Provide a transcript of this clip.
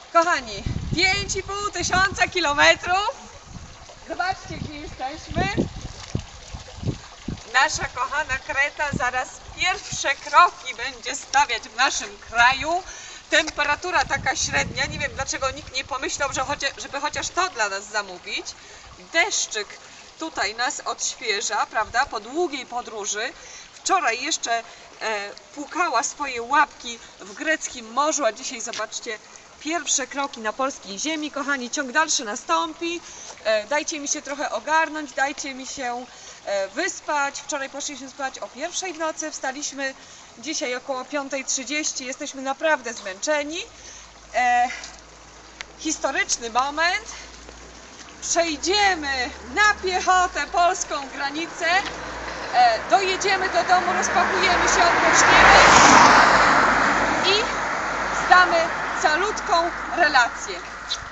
Kochani, 5,5 tysiąca kilometrów. Zobaczcie, gdzie jesteśmy. Nasza kochana Kreta zaraz pierwsze kroki będzie stawiać w naszym kraju. Temperatura taka średnia, nie wiem dlaczego nikt nie pomyślał, żeby chociaż to dla nas zamówić. Deszczyk tutaj nas odświeża, prawda, po długiej podróży. Wczoraj jeszcze płukała swoje łapki w greckim morzu, a dzisiaj zobaczcie, pierwsze kroki na polskiej ziemi. Kochani, ciąg dalszy nastąpi. Dajcie mi się trochę ogarnąć, dajcie mi się wyspać. Wczoraj poszliśmy spać o 1:00 w nocy, wstaliśmy dzisiaj około 5:30. Jesteśmy naprawdę zmęczeni. Historyczny moment. Przejdziemy na piechotę polską granicę. Dojedziemy do domu, rozpakujemy się, odpoczniemy i zdamy calutką relację.